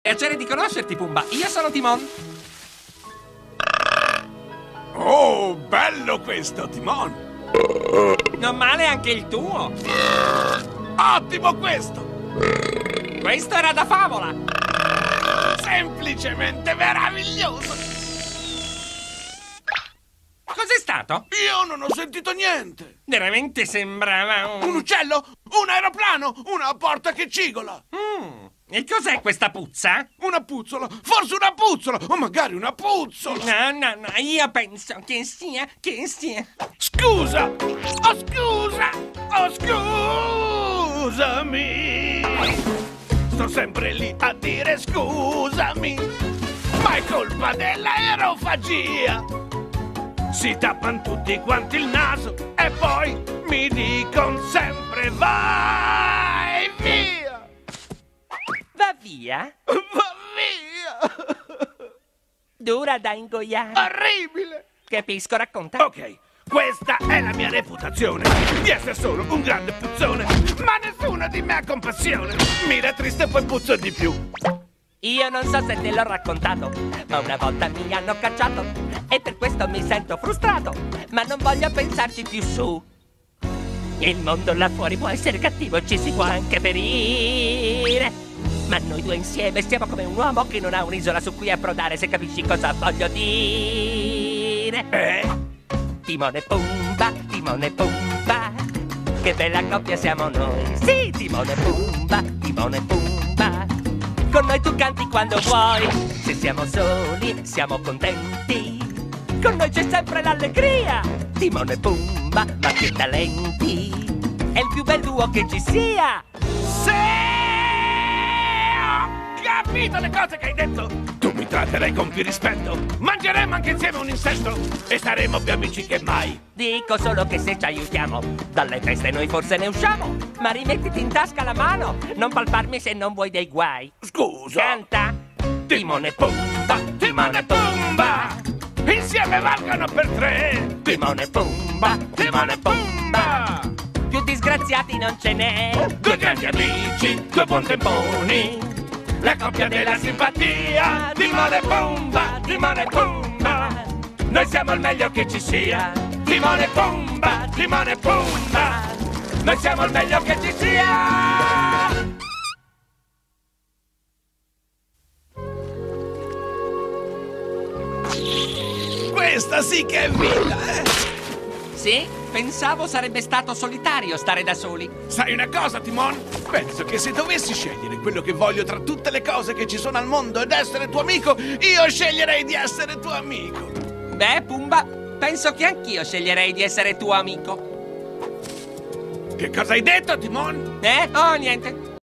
Piacere di conoscerti, Pumba. Io sono Timon. Oh, bello questo, Timon! Non male anche il tuo. Ottimo questo! Questo era da favola. Semplicemente meraviglioso! Cos'è stato? Io non ho sentito niente! Veramente sembrava Un uccello? Un aeroplano? Una porta che cigola? E cos'è questa puzza? Una puzzola? Forse una puzzola! O magari una puzzola! No, io penso che sia... Scusa! Oh, scusa! Oh, scusami! Sto sempre lì a dire scusami! Ma è colpa dell'aerofagia! Si tappano tutti quanti il naso e poi mi dicono sempre vai via! Va via? Va via! Dura da ingoiare. Orribile! Capisco, racconta. Ok, questa è la mia reputazione di essere solo un grande puzzone, ma nessuno di me ha compassione. Mira triste e poi puzzo di più. Io non so se te l'ho raccontato, ma una volta mi hanno cacciato e per questo mi sento frustrato, ma non voglio pensarci più su. Il mondo là fuori può essere cattivo, ci si può anche ferire, ma noi due insieme siamo come un uomo che non ha un'isola su cui approdare, se capisci cosa voglio dire. Timone e Pumba, che bella coppia siamo noi. Sì, Timone e Pumba, con noi tu canti quando vuoi. Se siamo soli, siamo contenti, con noi c'è sempre l'allegria. Timone e Pumba, ma che talenti, è il più bel duo che ci sia. Se ho capito le cose che hai detto, tu mi tratterai con più rispetto, mangeremo anche insieme un insetto e saremo più amici che mai. Dico solo che se ci aiutiamo, dalle feste noi forse ne usciamo, ma rimettiti in tasca la mano, non palparmi se non vuoi dei guai. Scusa. Canta! Timone e Pumba, Timone e Pumba, Insieme valgono per tre. Timone e Pumba, Timone e Pumba, più disgraziati non ce n'è. Due grandi amici, due buontemponi, la coppia della simpatia. Timone e Pumba, Timone e Pumba, noi siamo il meglio che ci sia. Timone e Pumba, Timone e Pumba, noi siamo il meglio che ci sia. Questa sì che è vita, Sì, pensavo sarebbe stato solitario stare da soli. Sai una cosa, Timon? Penso che se dovessi scegliere quello che voglio tra tutte le cose che ci sono al mondo ed essere tuo amico, io sceglierei di essere tuo amico. Beh, Pumba, penso che anch'io sceglierei di essere tuo amico. Che cosa hai detto, Timon? Oh, niente.